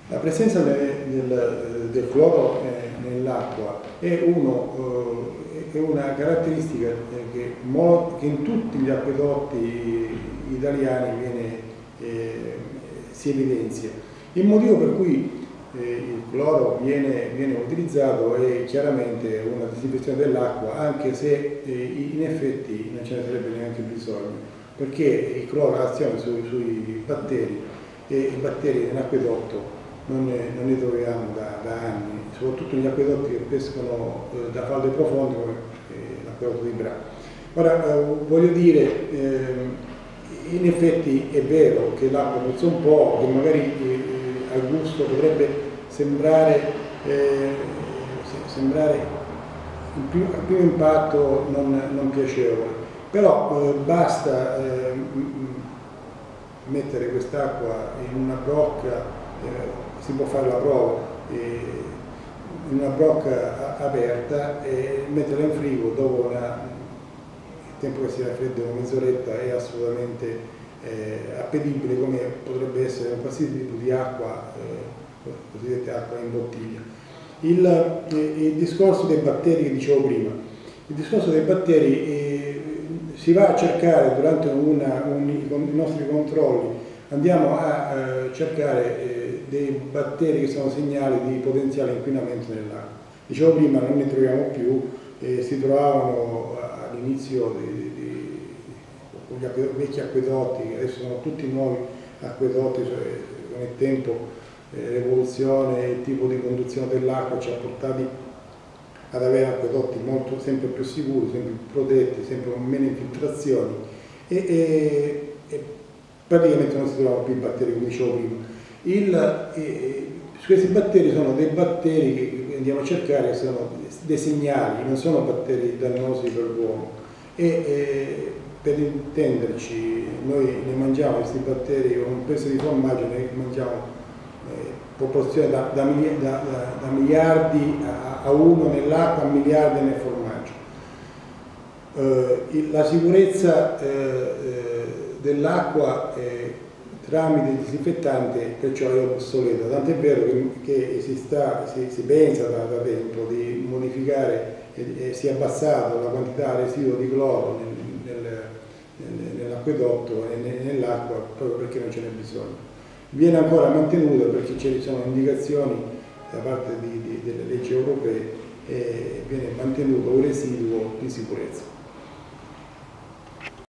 La presenza del cloro nell'acqua è una caratteristica che in tutti gli acquedotti italiani si evidenzia. Il motivo per cui il cloro viene utilizzato è chiaramente una disinfezione dell'acqua, anche se in effetti non ce ne sarebbe neanche bisogno, perché il cloro ha azione sui batteri e i batteri nell'acquedotto non ne troviamo da anni, soprattutto negli acquedotti che pescano da falde profonde come l'acquedotto di Bra. Ora voglio dire, in effetti è vero che l'acqua puzza un po', che magari al gusto potrebbe sembrare al primo impatto non piacevole, però basta mettere quest'acqua in una brocca, si può fare la prova, in una brocca aperta e metterla in frigo dopo il tempo che si raffredda, una mezz'oretta, è assolutamente appetibile, come potrebbe essere un qualsiasi tipo di acqua, cosiddetta acqua in bottiglia. Il discorso dei batteri che dicevo prima, il discorso dei batteri si va a cercare durante i nostri controlli, andiamo a cercare dei batteri che sono segnali di potenziale inquinamento nell'acqua. Dicevo prima, non ne troviamo più, si trovavano all'inizio con gli vecchi acquedotti, adesso sono tutti nuovi acquedotti, cioè con il tempo l'evoluzione e il tipo di conduzione dell'acqua ci ha portati ad avere acquedotti sempre più sicuri, sempre più protetti, sempre con meno infiltrazioni e praticamente non si trovano più i batteri, come dicevo prima. Questi batteri sono dei batteri che andiamo a cercare, che sono dei segnali, non sono batteri dannosi per l'uomo. Per intenderci, noi ne mangiamo questi batteri con un pezzo di formaggio, ne mangiamo proporzione da miliardi a uno nell'acqua, a miliardi nel formaggio. La sicurezza dell'acqua tramite il disinfettante perciò è obsoleta, tant'è vero che si pensa da tempo di modificare e si è abbassato la quantità residua di cloro nell'acquedotto e nell'acqua proprio perché non ce n'è bisogno. Viene ancora mantenuto perché ci sono indicazioni da parte delle leggi europee e viene mantenuto un residuo di sicurezza.